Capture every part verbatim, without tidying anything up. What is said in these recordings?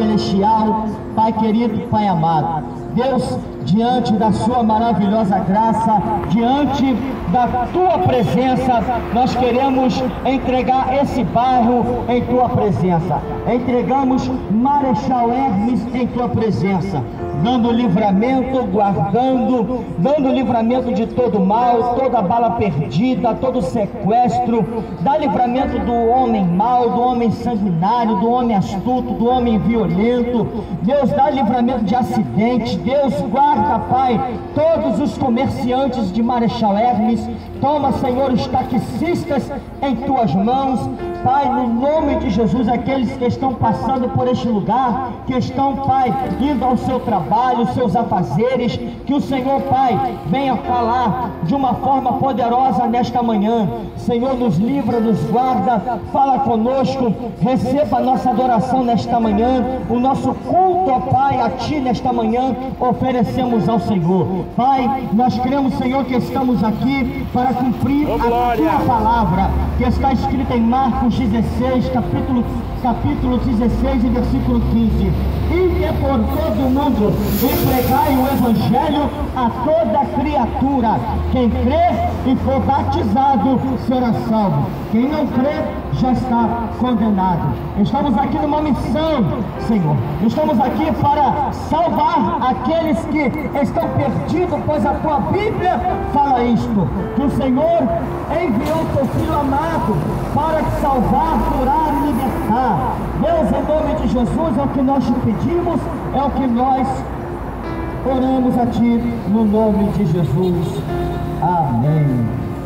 Celestial, Pai querido, Pai amado, Deus, diante da sua maravilhosa graça, diante da tua presença, nós queremos entregar esse bairro em tua presença. Entregamos Marechal Hermes em tua presença, dando livramento, guardando, dando livramento de todo mal, toda bala perdida, todo sequestro. Dá livramento do homem mau, do homem sanguinário, do homem astuto, do homem violento. Deus, dá livramento de acidente. Deus, guarda, Pai, todos os comerciantes de Marechal Hermes. Toma, Senhor, os taxistas em tuas mãos. Pai, no nome de Jesus, aqueles que estão passando por este lugar, que estão, Pai, indo ao seu trabalho, seus afazeres, que o Senhor, Pai, venha falar de uma forma poderosa nesta manhã. Senhor, nos livra, nos guarda, fala conosco, receba a nossa adoração nesta manhã, o nosso culto, ó Pai, a Ti nesta manhã, oferecemos ao Senhor. Pai, nós cremos, Senhor, que estamos aqui para cumprir oh, a Tua palavra, que está escrita em Marcos dezesseis, capítulo, capítulo dezesseis e versículo quinze. E é por todo o mundo e pregai o Evangelho a toda criatura. Quem crê e for batizado será salvo. Quem não crê já está condenado. Estamos aqui numa missão, Senhor. Estamos aqui para salvar aqueles que estão perdidos, pois a Tua Bíblia fala isto, que o Senhor enviou Teu Filho amado para te salvar, curar e libertar. Deus, em nome de Jesus, é o que nós te pedimos, é o que nós oramos a Ti, no nome de Jesus. Amém.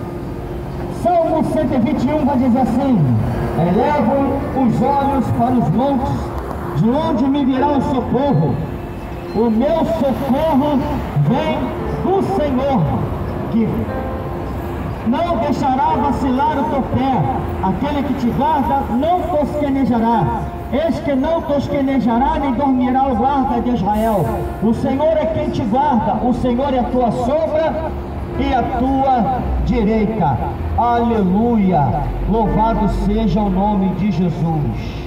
Salmo cento e vinte e um vai dizer assim: elevo os olhos para os montes, de onde me virá o socorro? O meu socorro vem do Senhor, que não deixará vacilar o teu pé. Aquele que te guarda não tosquenejará. Eis que não tosquenejará, nem dormirá o guarda de Israel. O Senhor é quem te guarda, o Senhor é a tua sombra e a tua direita. Aleluia! Louvado seja o nome de Jesus.